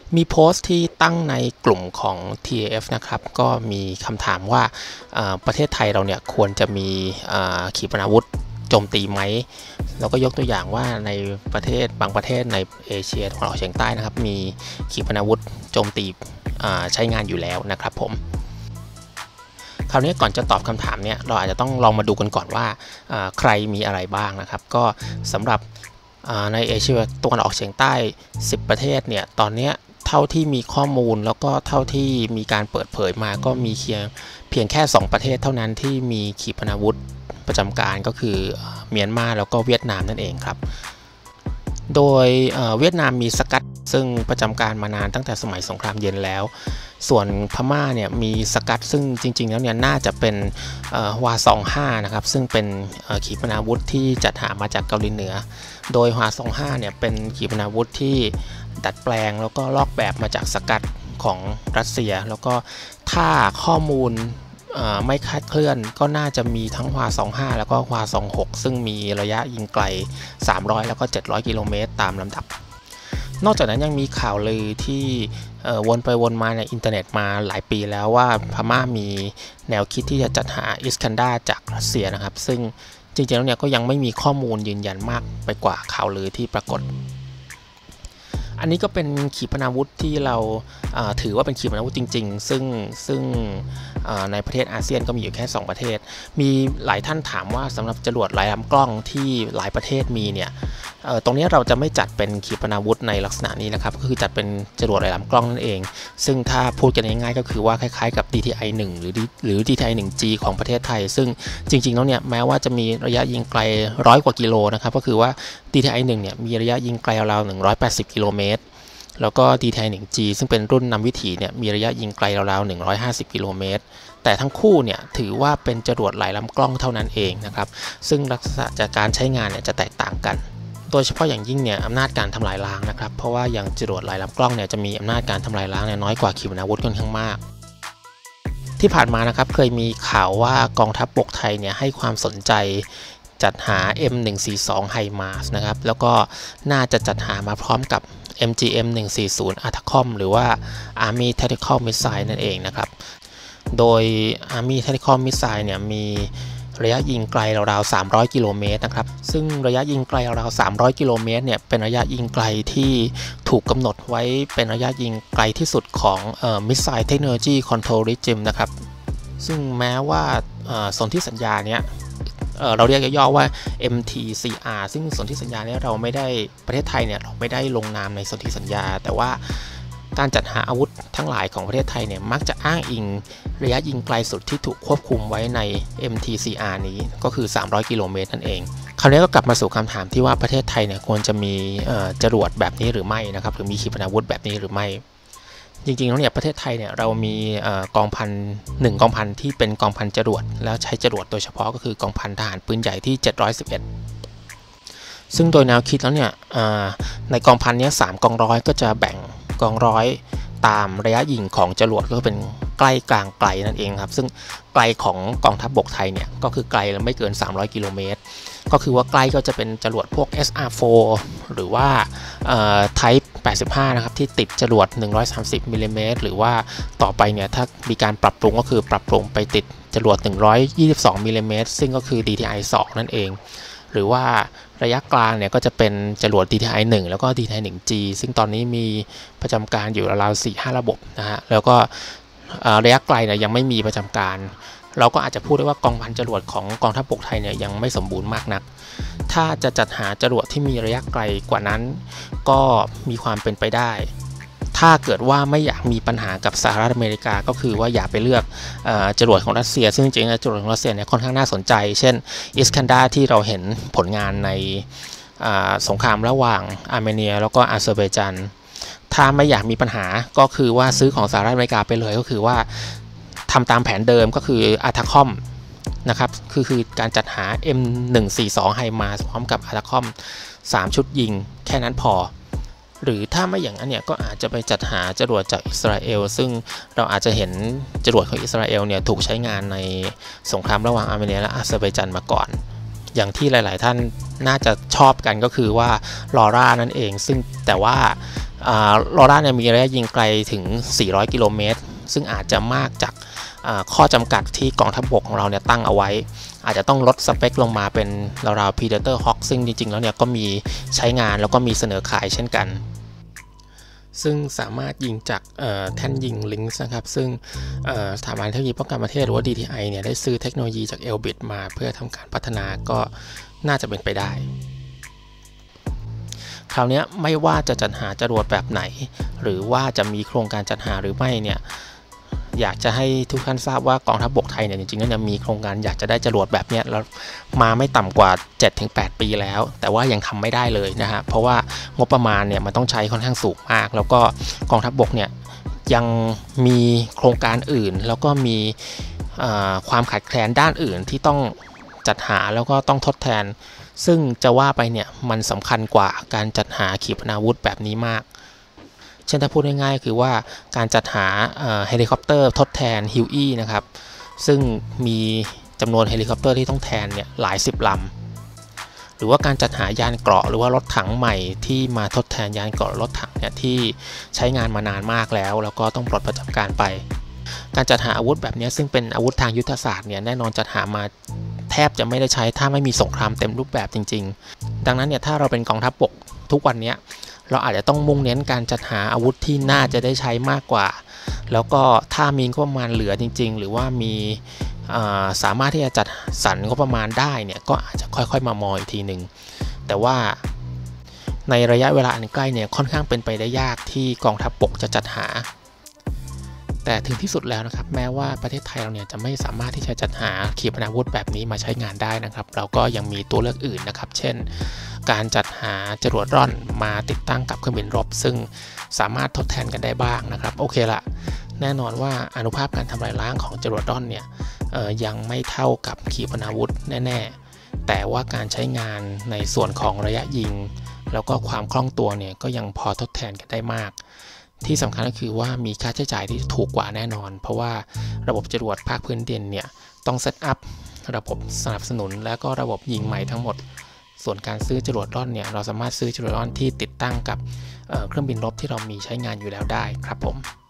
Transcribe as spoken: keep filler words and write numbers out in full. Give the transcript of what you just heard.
มีโพสต์ที่ตั้งในกลุ่มของ ที เอ เอฟ นะครับก็มีคำถามว่าประเทศไทยเราเนี่ยควรจะมีขีปนาวุธโจมตีไหมแล้วก็ยกตัวอย่างว่าในประเทศบางประเทศในเอเชียตะวันออกเฉียงใต้นะครับมีขีปนาวุธโจมตีใช้งานอยู่แล้วนะครับผมคราวนี้ก่อนจะตอบคำถามเนี่ยเราอาจจะต้องลองมาดูกันก่อนว่าใครมีอะไรบ้างนะครับก็สำหรับในเอเชียตะวันออกเฉียงใต้สิบประเทศเนี่ยตอนนี้เท่าที่มีข้อมูลแล้วก็เท่าที่มีการเปิดเผยมาก็มีเพียงเพียงแค่สองประเทศเท่านั้นที่มีขีปนาวุธประจำการก็คือเมียนมาแล้วก็เวียดนามนั่นเองครับโดยเวียดนามมีสกัดซึ่งประจำการมานานตั้งแต่สมัยสงครามเย็นแล้วส่วนพม่าเนี่ยมีสกัดซึ่งจริงๆแล้วเนี่ยน่าจะเป็นฮวาสองห้านะครับซึ่งเป็นขีปนาวุธที่จัดหามาจากเกาหลีเหนือโดยฮวาสองห้าเนี่ยเป็นขีปนาวุธที่ดัดแปลงแล้วก็ลอกแบบมาจากสกัดของรัสเซียแล้วก็ถ้าข้อมูลไม่คลาดเคลื่อนก็น่าจะมีทั้งฮวาสองห้าแล้วก็ฮวาสองหกซึ่งมีระยะยิงไกลสามร้อยแล้วก็เจ็ดร้อยกิโลเมตรตามลำดับนอกจากนั้นยังมีข่าวลือที่วนไปวนมาในอินเทอร์เน็ตมาหลายปีแล้วว่าพม่ามีแนวคิดที่จะจัดหาอิสคันดาจากรัสเซียนะครับซึ่งจริงๆแล้วเนี่ยก็ยังไม่มีข้อมูลยืนยันมากไปกว่าข่าวลือที่ปรากฏอันนี้ก็เป็นขีปนาวุธที่เราถือว่าเป็นขีปนาวุธจริงๆซึ่งซึ่งในประเทศอาเซียนก็มีอยู่แค่สองประเทศมีหลายท่านถามว่าสำหรับจรวดหลายลำกล้องที่หลายประเทศมีเนี่ยตรงนี้เราจะไม่จัดเป็นขีปนาวุธในลักษณะนี้นะครับก็คือจัดเป็นจรวดหลายลำกล้องนั่นเองซึ่งถ้าพูดกันง่ายๆก็คือว่าคล้ายๆกับ ดี ที ไอ หนึ่ง หรือหรือ ดี ที ไอ หนึ่ง จี ของประเทศไทยซึ่งจริงๆแล้วเนี่ยแม้ว่าจะมีระยะยิงไกลร้อยกว่ากิโลนะครับก็คือว่า ดี ที ไอ หนึ่ง เนี่ยมีระยะยิงไกลราวๆหนึ่งร้อยแปดสิบกิโลเมตรแล้วก็ ดี ที ไอ หนึ่ง จี ซึ่งเป็นรุ่นนำวิถีเนี่ยมีระยะยิงไกลราวๆหนึ่งร้อยห้าสิบกิโลเมตรแต่ทั้งคู่เนี่ยถือว่าเป็นจรวดหลายลำกล้องเท่านั้นเองนะครับซึ่งลักษณะจากการใช้งานเนี่ยจะแตกต่างกันโดยเฉพาะอย่างยิ่งเนี่ยอำนาจการทำลายล้างนะครับเพราะว่าอย่างจรวดหลายลำกล้องเนี่ยจะมีอำนาจการทำลายล้างเนี่ยน้อยกว่าขีปนาวุธค่อนข้างมากที่ผ่านมานะครับเคยมีข่าวว่ากองทัพบกไทยเนี่ยให้ความสนใจจัดหา เอ็ม หนึ่งสี่สอง HIMARS นะครับแล้วก็น่าจะจัดหามาพร้อมกับ เอ็ม จี เอ็ม หนึ่งสี่ศูนย์ อาร์ ที ซี โอ เอ็ม หรือว่า Army Tactical Missile นั่นเองนะครับโดย Army Tactical Missile เนี่ยมีระยะยิงไกลราวๆสามร้อยกิโลเมตรนะครับซึ่งระยะยิงไกลราวๆสามร้อยกิโลเมตรเนี่ยเป็นระยะยิงไกลที่ถูกกำหนดไว้เป็นระยะยิงไกลที่สุดของเอ่อ Missile Technology Control Regime นะครับซึ่งแม้ว่าสนธิสัญญาเนี้ยเราเรียกย่อๆว่า เอ็ม ที ซี อาร์ ซึ่งสนธิสัญญาเนี่ยเราไม่ได้ประเทศไทยเนี่ยเราไม่ได้ลงนามในสนธิสัญญาแต่ว่าการจัดหาอาวุธทั้งหลายของประเทศไทยเนี่ยมักจะอ้างอิงระยะยิงไกลสุดที่ถูกควบคุมไว้ใน เอ็ม ที ซี อาร์ นี้ก็คือสามร้อยกิโลเมตรนั่นเองคราวนี้ก็กลับมาสู่คำถามที่ว่าประเทศไทยเนี่ยควรจะมีจรวดแบบนี้หรือไม่นะครับหรือมีขีปนาวุธแบบนี้หรือไม่จริงๆแล้วเนี่ยประเทศไทยเนี่ยเรามีกองพันหนึ่งกองพันที่เป็นกองพันจรวดแล้วใช้จรวดโดยเฉพาะก็คือกองพันทหารปืนใหญ่ที่เจ็ดร้อยสิบเอ็ดซึ่งโดยแนวคิดแล้วเนี่ยในกองพันนี้สามกองร้อยก็จะแบ่งกองร้อยตามระยะยิงของจรวดก็เป็นใกล้กลางไกลนั่นเองครับซึ่งไกลของกองทัพบกไทยเนี่ยก็คือไกลไม่เกินสามร้อยกิโลเมตรก็คือว่าใกล้ก็จะเป็นจรวดพวก เอส อาร์ โฟร์ หรือว่า Type แปดสิบห้านะครับที่ติดจรวดหนึ่งร้อยสามสิบมิลลิเมตรหรือว่าต่อไปเนี่ยถ้ามีการปรับปรุงก็คือปรับปรุงไปติดจรวดหนึ่งร้อยยี่สิบสองมิลลิเมตรซึ่งก็คือ ดี ที ไอ สอง นั่นเองหรือว่าระยะกลางเนี่ยก็จะเป็นจรวด ดี ที ไอ หนึ่ง แล้วก็ ดี ที ไอ หนึ่ง จี ซึ่งตอนนี้มีประจำการอยู่ราวๆ สี่ห้า ระบบนะฮะแล้วก็ระยะไกลเนี่ยยังไม่มีประจำการเราก็อาจจะพูดได้ว่ากองพันจรวดของกองทัพบกไทยเนี่ยยังไม่สมบูรณ์มากนักถ้าจะจัดหาจรวดที่มีระยะไกลกว่านั้นก็มีความเป็นไปได้ถ้าเกิดว่าไม่อยากมีปัญหากับสหรัฐอเมริกาก็คือว่าอย่าไปเลือกจรวดของรัสเซียซึ่งจริงๆจรวดของรัสเซียเนี่ยค่อนข้างน่าสนใจเช่นอิสคันดาที่เราเห็นผลงานในสงครามระหว่างอาร์เมเนียแล้วก็อาเซอร์ไบจานถ้าไม่อยากมีปัญหาก็คือว่าซื้อของสหรัฐอเมริกาไปเลยก็คือว่าทำตามแผนเดิมก็คือ อาร์ ที ซี โอ เอ็ม นะครับคือคือการจัดหา เอ็ม หนึ่งสี่สอง HIMARS พร้อมกับ อาร์ ที ซี โอ เอ็ม สามชุดยิงแค่นั้นพอหรือถ้าไม่อย่างนั้นเนี่ยก็อาจจะไปจัดหาจรวดจากอิสราเอลซึ่งเราอาจจะเห็นจรวดของอิสราเอลเนี่ยถูกใช้งานในสงครามระหว่างอาร์เมเนียและอาเซอร์ไบจานมาก่อนอย่างที่หลายๆท่านน่าจะชอบกันก็คือว่าลอร่านั่นเองซึ่งแต่ว่าลอร่าเนี่ยมีระยะยิงไกลถึงสี่ร้อยกิโลเมตรซึ่งอาจจะมากจากข้อจำกัดที่กองทัพบกของเราเนี่ยตั้งเอาไว้อาจจะต้องลดสเปคลงมาเป็นราวๆ Predator Hawk ซึ่งจริงๆแล้วเนี่ยก็มีใช้งานแล้วก็มีเสนอขายเช่นกันซึ่งสามารถยิงจากแท่นยิง Lynx นะครับซึ่งสถาบันเทคโนโลยีป้องกันประเทศหรือว่า ดี ที ไอ เนี่ยได้ซื้อเทคโนโลยีจาก Elbit มาเพื่อทำการพัฒนาก็น่าจะเป็นไปได้คราวนี้ไม่ว่าจะจัดหาจรวดแบบไหนหรือว่าจะมีโครงการจัดหาหรือไม่เนี่ยอยากจะให้ทุกท่านทราบว่ากองทัพบกไทยเนี่ยจริงๆแล้วเนี่ยมีโครงการอยากจะได้จรวดแบบนี้แล้วมาไม่ต่ำกว่า เจ็ดถึงแปด ปีแล้วแต่ว่ายังทำไม่ได้เลยนะฮะเพราะว่างบประมาณเนี่ยมันต้องใช้ค่อนข้างสูงมากแล้วก็กองทัพบกเนี่ยยังมีโครงการอื่นแล้วก็มีความขาดแคลนด้านอื่นที่ต้องจัดหาแล้วก็ต้องทดแทนซึ่งจะว่าไปเนี่ยมันสำคัญกว่าการจัดหาขีปนาวุธแบบนี้มากเช่นถ้าพูดง่ายๆคือว่าการจัดหาเฮลิคอปเตอร์ทดแทนฮิวอี้นะครับซึ่งมีจำนวนเฮลิคอปเตอร์ที่ต้องแทนเนี่ยหลายสิบลำหรือว่าการจัดหายานเกราะหรือว่ารถถังใหม่ที่มาทดแทนยานเกราะรถถังเนี่ยที่ใช้งานมานานมากแล้วแล้วก็ต้องปลดประจำการไปการจัดหาอาวุธแบบนี้ซึ่งเป็นอาวุธทางยุทธศาสตร์เนี่ยแน่นอนจัดหามาแทบจะไม่ได้ใช้ถ้าไม่มีสงครามเต็มรูปแบบจริงๆดังนั้นเนี่ยถ้าเราเป็นกองทัพบกทุกวันนี้เราอาจจะต้องมุ่งเน้นการจัดหาอาวุธที่น่าจะได้ใช้มากกว่าแล้วก็ถ้ามีงบประมาณเหลือจริงๆหรือว่ามีสามารถที่จะจัดสรรงบประมาณได้เนี่ยก็อาจจะค่อยๆมามองอีกทีหนึ่งแต่ว่าในระยะเวลาอันใกล้เนี่ยค่อนข้างเป็นไปได้ยากที่กองทัพบกจะจัดหาแต่ถึงที่สุดแล้วนะครับแม้ว่าประเทศไทยเราเนี่ยจะไม่สามารถที่จะจัดหาขีปนาวุธแบบนี้มาใช้งานได้นะครับเราก็ยังมีตัวเลือกอื่นนะครับเช่นการจัดหาจรวดร่อนมาติดตั้งกับเครื่องบินรบซึ่งสามารถทดแทนกันได้บ้างนะครับโอเคละแน่นอนว่าอานุภาพการทำลายล้างของจรวดร่อนเนี่ยยังไม่เท่ากับขีปนาวุธแน่ๆแต่ว่าการใช้งานในส่วนของระยะยิงแล้วก็ความคล่องตัวเนี่ยก็ยังพอทดแทนกันได้มากที่สำคัญก็คือว่ามีค่าใช้จ่ายที่ถูกกว่าแน่นอนเพราะว่าระบบจรวดภาคพื้นดินเนี่ยต้องเซตอัพระบบสนับสนุนและก็ระบบยิงใหม่ทั้งหมดส่วนการซื้อจรวดร่อนเนี่ยเราสามารถซื้อจรวดร่อนที่ติดตั้งกับเครื่องบินรบที่เรามีใช้งานอยู่แล้วได้ครับผม